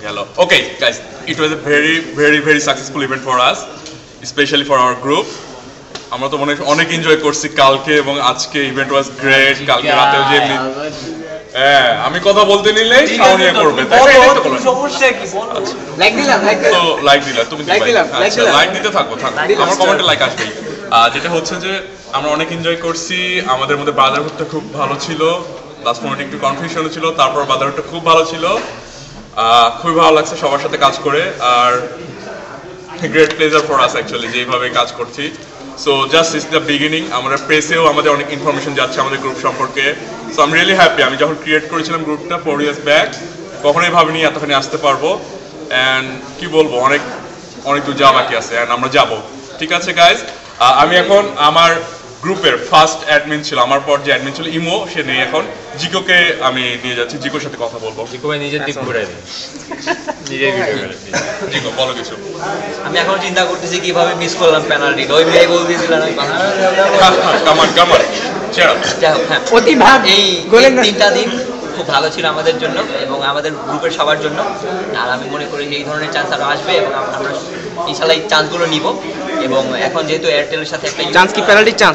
Hello. Okay, guys, it was a very successful event for us, especially for our group. আমরা তো অনেক enjoy করছি কালকে এবং আজকে ইভেন্ট ওয়াজ গ্রেট কালকে রাতেও যে আমি কথা বলতে নিলেই শাওনিয়া করবে সমস্যা কি লাইক দিলাম তো লাইক দিলা তুমি লাইক দিতে থাকো আমার কমেন্টে লাইক আসবে যেটা হচ্ছে যে আমরা অনেক এনজয় করছি আমাদের মধ্যে ব্রাদারহুডটা খুব ভালো ছিল লাস্ট মোমেন্টে একটু কনফিউশন ছিল তারপর ব্রাদারহুডটা খুব ভালো ছিল খুব ভালো লাগছে সবার সাথে কাজ করে আর great pleasure for us actually যেভাবে কাজ করছি so just it's the beginning আমরা প্রেসেও আমাদের অনেক ইনফরমেশন যাচ্ছে আমাদের গ্রুপ সম্পর্কে so I am really happy আমি যখন ক্রিয়েট করেছিলাম গ্রুপটা 4 ইয়ার্স ব্যাক কখনোই ভাবিনি এতখানি আসতে পারবো অ্যান্ড কি বলবো অনেক দূর যাওয়া বাকি আছে অ্যান্ড আমরা যাবো ঠিক আছে গাইজ আমি এখন আমার গ্রুপের ফার্স্ট অ্যাডমিন ছিল আমার পর যে অ্যাডমিন ছিল ইমো সে নেই এখন জিকোকে আমি নিয়ে যাচ্ছি জিকোর সাথে কথা বলবো জিকো ভাই নিজের দিক ঘুরে দেন নিজের ভিডিও করে জিকো বলো কিছু আমি এখন চিন্তা করতেছি কিভাবে মিস করলাম পেনাল্টি ওই ভাই গোল দিয়েছিলেন আমি কামান চেয়ার প্রতিভাগ এই তিনটা দিন খুব ভালো ছিল আমাদের জন্য এবং আমাদের গ্রুপের সবার জন্য আর আমি মনে করি এই ধরনের চান্স আরো আসবে এবং আমরা ইনশাআল্লাহ এই চান্সগুলো নিব এবং এখন যেহেতু এয়ারটেলের সাথে একটা চান্স কি পেনাল্টি চান্স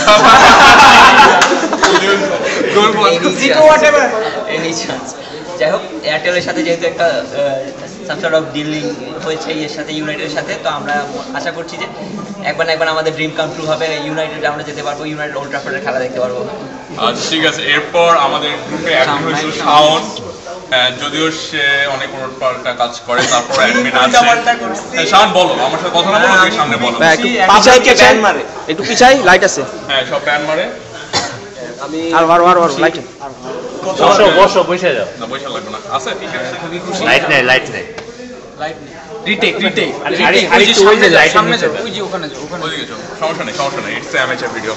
এনি চান্স যাই হোক এয়ারটেলের সাথে যেহেতু একটা সাম সর্ট অফ ডিলিং হয়েছে এর সাথে ইউনাইটেডের সাথে তো আমরা আশা করছি যে একবার না একবার আমাদের ড্রিম কাম ট্রু হবে ইউনাইটেড আমরা যেতে পারবো ইউনাইটেড ওল্ড ট্রাফোর্ডের খেলা দেখতে পারবো আচ্ছা ঠিক আছে এরপর আমাদের গ্রুপে অ্যাডমিন হয়েছিল শাওন যদিও সে অনেক উল্টোপাল্টা কাজ করে তারপর অ্যাডমিন আছে শাওন বলো আমার সাথে কথা না বলো তুমি সামনে বলো একটু পিছাই লাইট আছে হ্যাঁ সব প্যান মারে আমি আর লাইট বসো বসে যাও না বসে লাগবে না আছে ঠিক আছে লাইট নেই রিটেক আর একটু ওই যে লাইট সামনে যাও ওই যে ওখানে ওইদিকে যাও সমস্যা নেই ইটস অ্যামেচার ভিডিও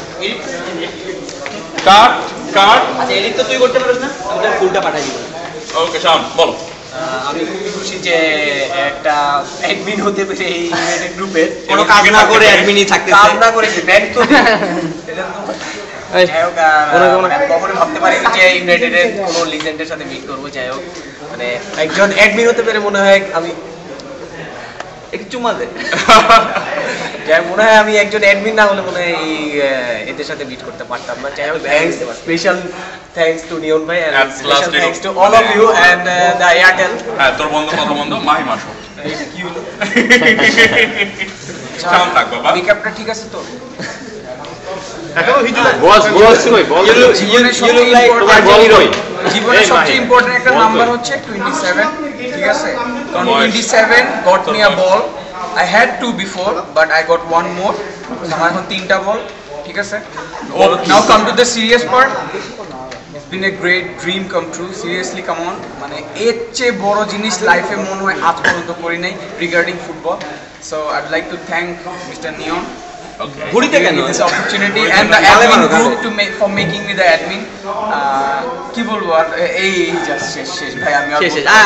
কাট আচ্ছা এডিট তো তুই করতে পারিস না আমাদের ফুলটা পাঠাই দিব ওকে শাওন বলো আমি খুবই খুশি যে একটা অ্যাডমিন হতে পেরে এই ইউনাইটেড গ্রুপের কোনো কাজ না করে অ্যাডমিনই থাকতেছে কাজ না করে ব্যাক তো যাই হোক কখনো ভাবতে পারিনি যে ইউনাইটেডের কোনো লিজেন্ডের সাথে মিট করবো যাই হোক মানে একজন অ্যাডমিন হতে পেরে মনে হয় আমি একটু চুমা দে যাই মনে হয় আমি একজন অ্যাডমিন না হলে মনে হয় এই এদের সাথে মিট করতে পারতাম না যাই হোক thanks special thanks to Neon ভাই and special thanks to all of you and the Airtel হ্যাঁ তোর বন্ধু কথা বন্ধু মাহি মাসো কি হলো শাওন থাক বাবা মেকআপটা ঠিক আছে তো জীবনের সবচেয়ে ইম্পর্টেন্ট একটা নাম্বার হচ্ছে 27 ঠিক আছে কারণ 27 got me a ball I had 2 before but I got one more আমার এখন 3টা বল ঠিক আছে now come to the serious part it's been a great dream come true seriously come on মানে এর চেয়ে বড় জিনিস লাইফে মনে হয় আজ পর্যন্ত করি নাই regarding football so I'd like to thank Mr. Neon ঘুরিতে কেন this opportunity and the admin group to make for making me the admin কি বলবো আর এই জাস্ট শেষ ভাই আমি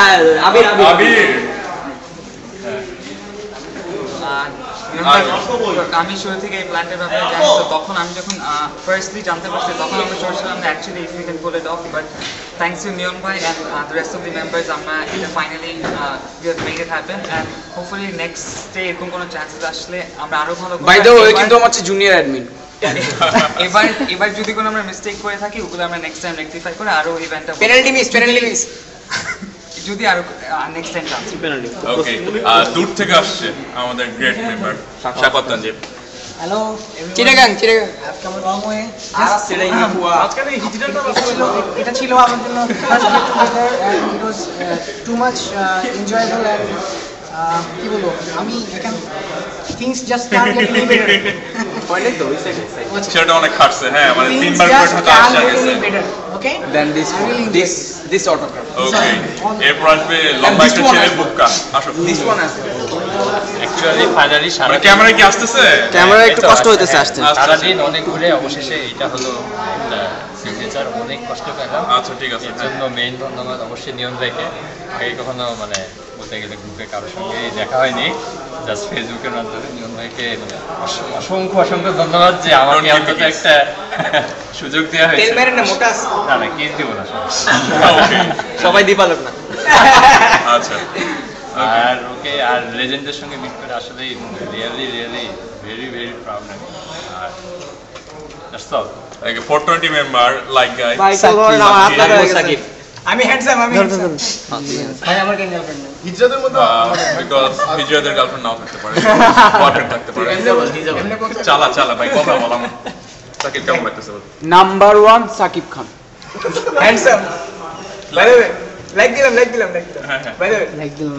আমি শুরু থেকে এই প্ল্যান্টের ব্যাপারে জানি তো তখন আমি যখন ফার্স্টলি জানতে পারছি তখন আমরা চলছিলাম actually if you can pull it off but thanks to Neon ভাই and the rest of the members আমরা এটা finally we have made it happen and hopefully next day এরকম কোনো চান্সেস আসলে আমরা আরো ভালো বাই দ্য ওয়ে কিন্তু আমার জুনিয়র অ্যাডমিন এবার যদি কোনো আমরা মিস্টেক করে থাকি ওগুলো আমরা নেক্সট টাইম রেকটিফাই করে আরো ইভেন্টটা পেনাল্টি মিস যদি আরো next time chance penalty okay দূর থেকে আসছে আমাদের great member Shakat Tanjib hello Chittagong I've come a long way আজকাল এই ডিজিটালটা এটা ছিল আমার জন্য first get together and it was too much enjoyable and কি বলবো আমি এখান things just start getting better point তো ওই সাইডে সেটা অনেক খাটছে হ্যাঁ মানে তিনবার করে ঢাকা আসছে গেছে ওকে দেন this autograph ওকে এরপর আসবে লম্বা একটা ছেলে বুক্কা আসো this one আছে অ্যাকচুয়ালি ফাইনালি মানে ক্যামেরা কি আসতেছে ক্যামেরা একটু কষ্ট হইতেছে আসতে সারাদিন অনেক ঘুরে অবশেষে এটা হলো সিগনেচার অনেক কষ্ট পেলাম আচ্ছা ঠিক আছে এর জন্য মেইন ধন্যবাদ অবশ্যই নিয়ন ভাইকে আগে কখনো মানে বলতে গেলে গ্রুপে কারোর সঙ্গে দেখা হয়নি জাস্ট ফেসবুকের মাধ্যমে নিয়ন ভাইকে মানে অসংখ্য ধন্যবাদ যে আমাকে অন্তত একটা সুযোগ দেওয়া হয়েছে তেল মেরে না মোটা না কেস দিব না সবাই দিপালক না আচ্ছা আর ওকে আর লেজেন্ডের সঙ্গে মিট করে আসলে রিয়েলি ভেরি ভেরি প্রাউড লাগে আর that's all like a 420 member like guy Shakib আমি হ্যান্ডসাম ভাই আমার কেন গার্লফ্রেন্ড নেই হিজরাতের মধ্যে because হিজরাদের গার্লফ্রেন্ড নাও থাকতে পারে বয়ফ্রেন্ড থাকতে পারে চালা ভাই কথা বলাম সাকিব কেমন লাগতেছে number 1 Shakib Khan handsome by the way like দিলাম বাই দ্য ওয়ে লাইক দিলাম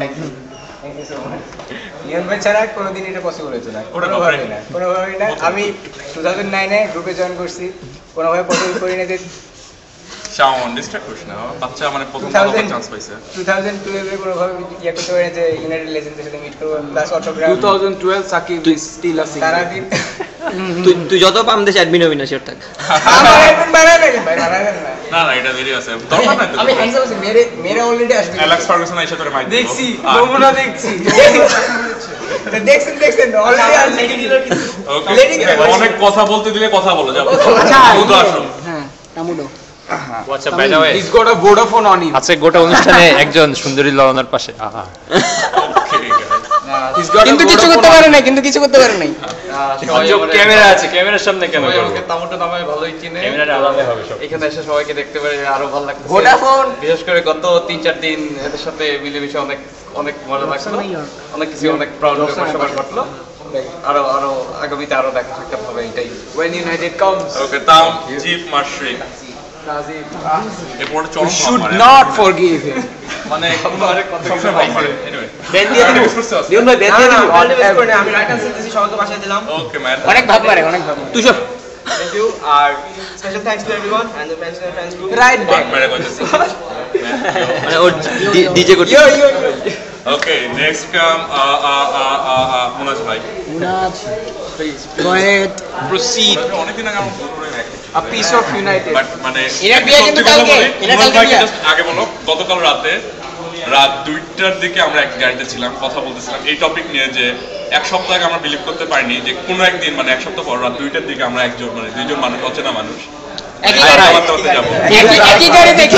নিয়ন ভাই ছাড়া কোনোদিন এটা পসিবল হতো না কোনোভাবেই না আমি 2009 এ গ্রুপে জয়েন করছি কোনোভাবে পসিবল করি না যে শাওন ডিস্ট্রাক্ট করিস না বাচ্চা মানে প্রথম চান্স পাইছে 2012 এ কোনোভাবে ইয়া করতে পারি না যে ইউনাইটেড লেজেন্ডদের সাথে মিট করব plus autograph 2012 Shakib still a single তারা দিন তুই যত পাম দেশ অ্যাডমিন হবি না শিওর থাক আমার অ্যাডমিন বানায় না ভাই বানায় না না এটা দেরি আছে দরকার নাই তো আমি হ্যান্ডসাম আছি মেরে অলরেডি আসবে অ্যালেক্স ফার্গুসন আইসা তোরে মাইক দেখছি নমুনা দেখছি দেখছেন অলরেডি আসবে ওকে অনেক কথা বলতে দিলে কথা বলো যাও বুধ আসো হ্যাঁ তামুডো আচ্ছা by the way is got a Vodafone on him আজকে গোটা অনুষ্ঠানে একজন সুন্দরী ললনার পাশে আহা কিন্তু কিছু করতে পারে নাই ক্যামেরা আছে ক্যামেরার সামনে কেন আমাকে তামুটো নামে ভালোই চিনে ক্যামেরাটা আলাদা হবে সব এখানে এসে সবাইকে দেখতে পারে আরো ভালো লাগছে ভোডাফোন বিশেষ করে গত 3-4 দিন এদের সাথে মিলেমিশে অনেক মজা লাগছিল অনেক কিছু অনেক প্রাউড সবার ঘটলো আরো আগামীতে আরো দেখা সাক্ষাৎ হবে এটাই when united comes ওকে তাম জিপ মাশরিক এরপর চরম should not forgive him মানে আরে কথা বলতে এনিওয়ে দেন দিয়ে দিন দিন ভাই দেন দিয়ে দিন অল দ্য বেস্ট করে আমি রাইট আনসার দিছি সবাইকে পাঠিয়ে দিলাম ওকে ম্যান অনেক ভাব পারে তুই সব থ্যাংক ইউ আর special thanks to everyone and the fans group right back মেরে কইতেছি মানে ও ডিজে করতে ওকে নেক্সট কাম মুনাজ ভাই মুনাজ Dwight প্রসিড অনেকদিন আগে আমরা ফোন করে a piece of united but মানে এরা বিয়ে কিন্তু কালকে আগে বলো গতকাল রাত 2টার দিকে আমরা এক গাড়িতে ছিলাম কথা বলতেছিলাম এই টপিক নিয়ে যে এক সপ্তাহ আগে আমরা বিলিভ করতে পারিনি যে কোনো একদিন মানে এক সপ্তাহ পর রাত 2টার দিকে আমরা একজন মানে দুইজন মানুষ অচেনা মানুষ একই যাবো একই গাড়ি দেখি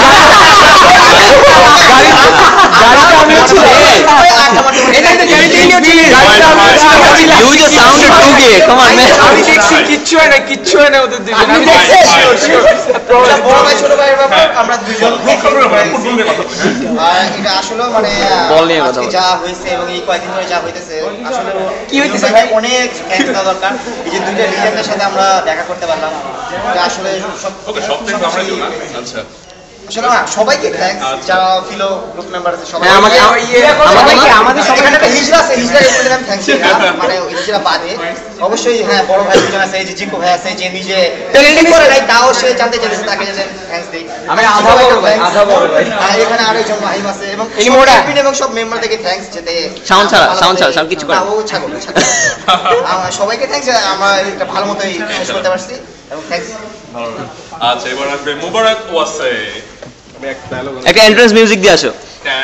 গাড়িটা আমি ছিল এটাই তো গাড়ি নিয়ে ছিলি you just sounded too gay come on man আমি দেখছি কিচ্ছু হয় না ওদের দুজন আপনি দেখছেন বড় ভাই ছোট ভাইয়ের ব্যাপার আমরা দুইজন ফুটবল নিয়ে কথা বলছি এটা আসলে মানে বল নিয়ে কথা আজকে বল। যা হয়েছে এবং এই কয়েকদিন ধরে যা হইতেছে আসলে কি হইতেছে ভাই অনেক থ্যাঙ্কস দেওয়া দরকার এই যে দুইটা লিজেন্ডের সাথে আমরা দেখা করতে পারলাম এটা আসলে ওকে সব থেকে আমরা দিব না আচ্ছা আসলে না সবাইকে থ্যাঙ্কস যারা ফিলো গ্রুপ মেম্বার আছে সবাই হ্যাঁ, আমাদের সবাইকে হিজরা এর আমি থ্যাঙ্কস মানে হিজরা বাদে অবশ্যই হ্যাঁ বড় ভাই দুজন আছে এই যে জিকো ভাই আছে যে নিজে ট্রেনিং করে নাই তাও সে জানতে চাইছে তাকে যে থ্যাঙ্কস দেই আমি আধা বড় ভাই আর এখানে আরেকজন মাহিম আছে এবং এই মোড়া। admin এবং সব মেম্বারদেরকে থ্যাঙ্কস যেতে Sound ছাড়া, সব কিছু করে। না, ও ছাগল আমরা সবাইকে থ্যাঙ্কস আমরা এটা ভালো মতোই শেষ করতে পারছি এবং থ্যাঙ্কস আচ্ছা এবার আসবে মুবারক ওয়াসে আমি এক ডায়লগ একটা এন্ট্রান্স মিউজিক দিয়ে আসো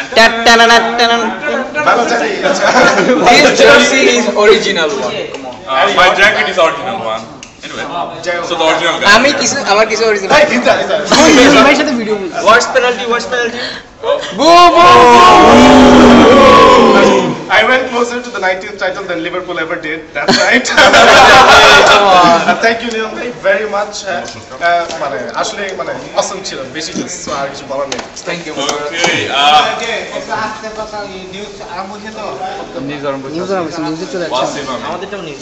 This jersey is original one. my jacket is original one anyway so the original guy আমার কিছু original ভাই সাথে video worst penalty I went closer to the 19th title than Liverpool ever did. That's right. Thank you, Neil, very much. মানে আসলে মানে awesome ছিল বেশি কিছু আর কিছু বলার নেই। থ্যাংক ইউ okay নিউজে চলে যাচ্ছে ওয়াসিম আমাদেরটাও নিউজ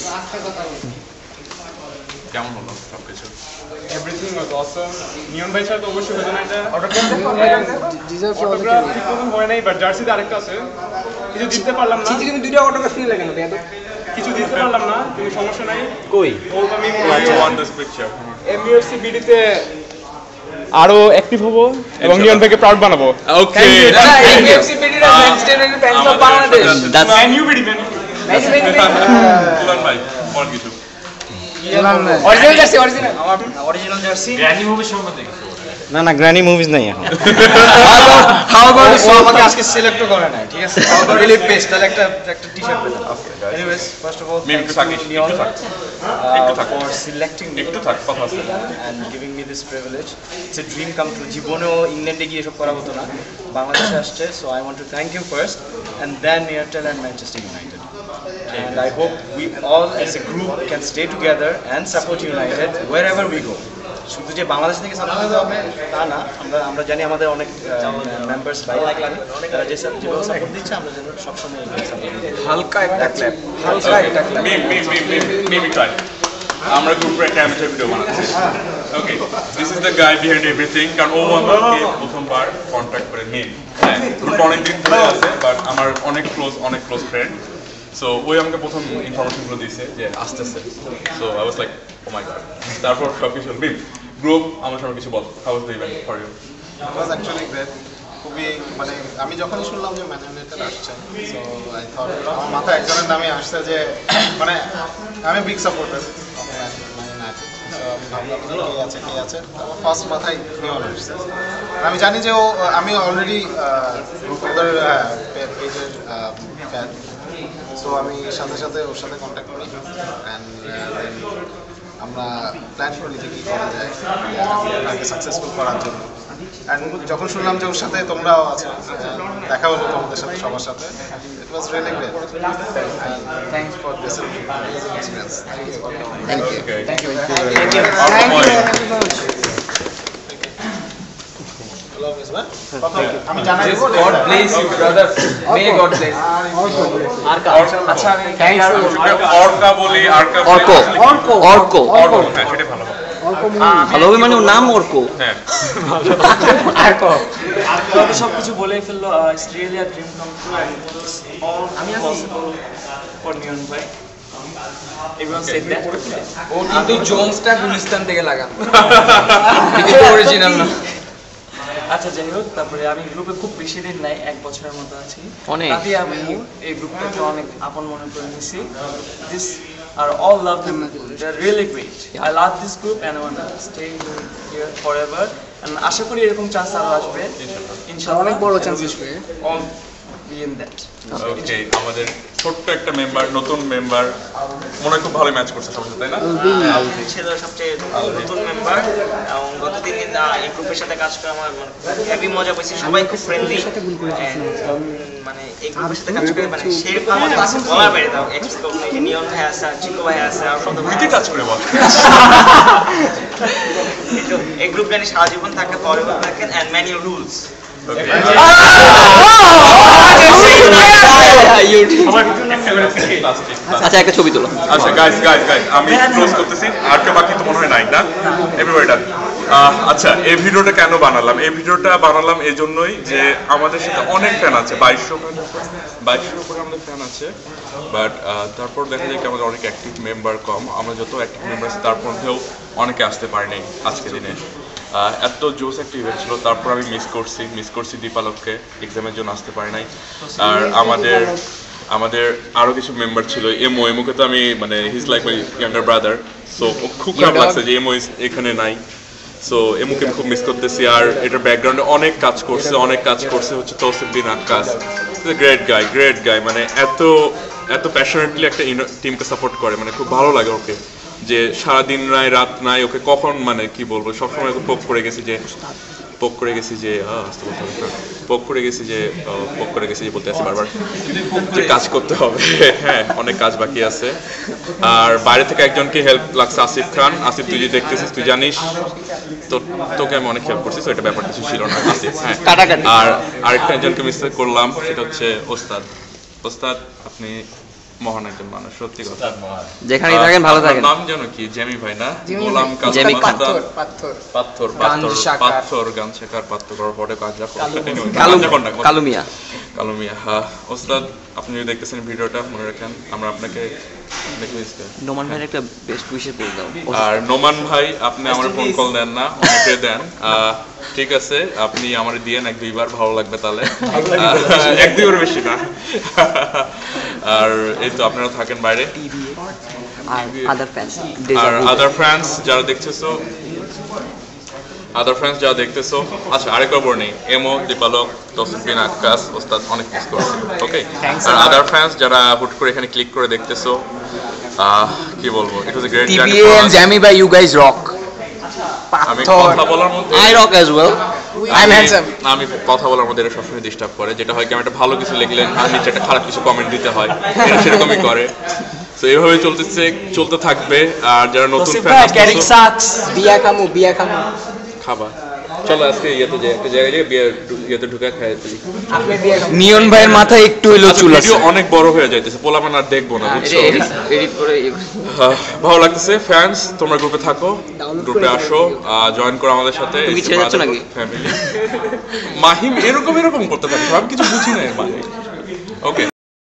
কেমন হলো সবকিছু Everything was awesome. নিয়ন ভাই স্যার তো অবশ্যই হতো না এটা। ডিজার্ভ অটোগ্রাফ ঠিক মতন হয় নাই বাট জার্সিতে আরেকটা আছে। কিছু দিতে পারলাম না। তুমি দুইটা অটোগ্রাফ নিয়ে লাগে না ভাই কিছু দিতে পারলাম না কিন্তু সমস্যা নাই। কই বলতো আমি you want this picture MUSCBD তে আরো অ্যাক্টিভ হবো এবং নিয়ন ভাইকে প্রাউড বানাবো। okay MUSCBD এর fans of Bangladesh that's MUSCBD man. Dulan ভাই কোন কিছু original jersey original jersey granny movie সম্বন্ধে কিছু না না গ্র্যানি মুভিজ নাই এখন হাউ অ্যাবাউট সো আমাকে আজকে সিলেক্ট করে না ঠিক আছে হাউ অ্যাবাউট রিলি বেস্ট তাহলে একটা টি-শার্ট পেলাম এনিওয়েজ ফার্স্ট অফ অল একটু থাকিস একটু থাক for selecting me একটু থাক কথা আছে and giving me this privilege. It's a dream come true. জীবনেও ইংল্যান্ডে গিয়ে এসব করা হতো না বাংলাদেশে আসছে so I want to thank you first and then Airtel and Manchester United. And I hope we all as a group can stay together and support United wherever we go. শুধু যে বাংলাদেশ থেকে সাপোর্ট দিতে হবে তা না আমরা জানি আমাদের অনেক মেম্বার্স বাইরে থাকে তারা যে সাপোর্ট দিচ্ছে আমরা যেন সবসময় সাপোর্ট দিই হালকা একটা ক্ল্যাপ maybe try আমরা গ্রুপে একটা অ্যামেচার ভিডিও বানাচ্ছি okay this is the guy behind everything কারণ ও আমাকে প্রথমবার কন্ট্যাক্ট করে মেন হ্যাঁ গ্রুপ অনেক দিন ধরে আছে বাট আমার অনেক ক্লোজ ফ্রেন্ড সো ওই আমাকে প্রথম ইনফরমেশনগুলো দিয়েছে যে আসতেছে so I was like oh my god তারপর সব কিছু মিম গ্রুপ আমার সঙ্গে কিছু বল how was the event for you it was actually great খুবই মানে আমি যখনই শুনলাম যে ম্যান ইউনাইটেড আসছে সো আই থট আমার মাথায় একজনের নামই আসছে যে মানে আমি big supporter man united so আমি ভাবলাম কে আছে আমার ফার্স্ট মাথায় নিয়ন আসছে আমি জানি যে ও আমি অলরেডি ওদের পেজের ফ্যান সো আমি সাথে ওর সাথে কন্ট্যাক্ট করি অ্যান্ড আমরা প্ল্যান করি যে কী করা যায় তাকে সাকসেসফুল করার জন্য অ্যান্ড যখন শুনলাম যে ওর সাথে তোমরাও আছো দেখা হলো তোমাদের সাথে সবার সাথে it was really great thanks for this experience thank you আমি জানাই God bless you brother may God bless আচ্ছা আমি অর্কা বলি অর্ক হ্যাঁ সেটা ভালো হবে ভালো হবে মানে ওর নাম অর্ক হ্যাঁ তবে সবকিছু বলেই ফেললো it's really a dream come true and all possible for Neon ভাই এভরিওয়ান সেড দ্যাট ও কিন্তু জোনসটা গুলিস্তান থেকে লাগানো এটা অরিজিনাল না আচ্ছা যাই হোক তারপরে আমি গ্রুপে খুব বেশি দিন নাই 1 বছরের মতো আছি তাতে আমি এই গ্রুপটাকে অনেক আপন মনে করে নিয়েছি this are all love them they are really great I love this group and I want to stay here forever and আশা করি এরকম চান্স আরো আসবে ইনশাআল্লাহ অনেক বড় চান্স আসবে all be in that okay আমাদের ছোট্ট একটা মেম্বার নতুন মেম্বার মনে হয় খুব ভালো ম্যাচ করছে সবার সাথে তাই না ছিল সবচেয়ে নতুন মেম্বার এবং গতদিন এই গ্রুপের সাথে কাজ করে আমার হেভি মজা পেয়েছি সবাই খুব ফ্রেন্ডলি মানে এই গ্রুপের সাথে কাজ করে মানে সেরকম মজা পেয়েছি বলার বাইরে তাও এক্সপেক্ট করি নিয়ন ভাই আছে চিকু ভাই আছে আর সব তুই কাজ করে বল এই গ্রুপ জানি সারা জীবন থাকে ফরএভার থাকেন এন্ড ম্যানি রুলস আচ্ছা একটা ছবি তোলো আচ্ছা গাইস আমি ক্লোজ করতেছি আর কেউ বাকি তো মনে হয় নাই না এভরিবডি ডান আচ্ছা এই ভিডিওটা কেন বানালাম এই ভিডিওটা বানালাম এই জন্যই যে আমাদের সাথে অনেক ফ্যান আছে 2200 উপরে আমাদের ফ্যান আছে বাট তারপর দেখা যায় কি আমাদের অনেক অ্যাক্টিভ মেম্বার কম আমরা যত অ্যাক্টিভ মেম্বার আছে তার মধ্যেও অনেকে আসতে পারেনি আজকের দিনে এত জোস একটা ইভেন্ট ছিল তারপর আমি মিস করছি দীপালককে এক্সামের জন্য আসতে পারি নাই আর আমাদের আরো কিছু মেম্বার ছিল এমোকে তো আমি মানে his like my younger brother so খুব খারাপ লাগছে যে এমো এখানে নাই সো এমোকে খুব মিস করতেছি আর এটার ব্যাকগ্রাউন্ডে অনেক কাজ করছে হচ্ছে তৌসিফুদ্দিন আক্কাস গ্রেট গাই মানে এত প্যাশনেটলি একটা টিমকে সাপোর্ট করে মানে খুব ভালো লাগে ওকে যে সারাদিন নাই রাত নাই ওকে কখন মানে কি বলবো সবসময় ওকে পোক করে গেছি যে বলতে আসি বারবার যে কাজ করতে হবে হ্যাঁ অনেক কাজ বাকি আছে আর বাইরে থেকে একজনকে হেল্প লাগছে আসিফ খান আসিফ তুই যে দেখতেছিস তুই জানিস তোকে আমি অনেক হেল্প করছি তো এটা ব্যাপার কিছু ছিল না আসিফ হ্যাঁ আর আরেকটা একজনকে মিস করলাম সেটা হচ্ছে ওস্তাদ আপনি মহান একজন মানুষ সত্যি কথা যেখানেই থাকেন ভালো থাকেন নাম জানো কি জেমি ভাই না গোলাম পাথর গানশাকার পাথর পরে কাজ কালু মিয়া হ্যাঁ ওস্তাদ আপনি যদি দেখতেছেন ভিডিওটা মনে রাখেন আমরা আপনাকে নোমান ভাইয়ের একটা বেস্ট উইশেস বলে দাও আর নোমান ভাই আপনি আমার ফোন কল দেন না আমাকে দেন ঠিক আছে আপনি আমারে দিয়েন 1-2 বার ভালো লাগবে তাহলে 1-2 বার বেশি না আর এই তো আপনারা থাকেন বাইরে আর আদার ফ্যান্স যারা দেখতেছো আদার ফ্রেন্ডস যারা দেখতেছো, আচ্ছা আরেকবার বলে নেই, এমো, দীপালক, তসফিন, আকাশ, ওস্তাদ অনেক মিস করছি। ওকে, আর আদার ফ্রেন্ডস যারা হুট করে এখানে ক্লিক করে দেখতেছো, কি বলবো, it was a great journey for us. Jamie by you guys rock. আমি কথা বলার মধ্যে I rock as well. I'm handsome. আমি কথা বলার মধ্যে এটা সবসময় ডিস্টার্ব করে, যেটা হয় কি আমি একটা ভালো কিছু লিখলেন আর নিচে একটা খারাপ কিছু কমেন্ট দিতে হয়, এটা সেরকমই করে। তো এইভাবে চলতে থাকবে। আর যারা নতুন ফ্যান বিয়া খামু খাবা, চলো আজকে ইয়েতে যাই, একটা জায়গায় ইয়েতে ঢুকে খাই তুলি। নিয়ন ভাইয়ের মাথায় একটু হলো চুল আছে। ভিডিও অনেক বড় হয়ে যাইতেছে, পোলাপান আর দেখবো না, বুঝছো? এডিট করে ভালো লাগতেছে। ফ্যান্স তোমরা গ্রুপে থাকো, গ্রুপে আসো, জয়েন করো আমাদের সাথে। তুমি ছেড়ে যাচ্ছ নাকি? ফ্যামিলি মাহিম এরকম করতে থাকে, আমি কিছু বুঝি না এর মানে। ওকে।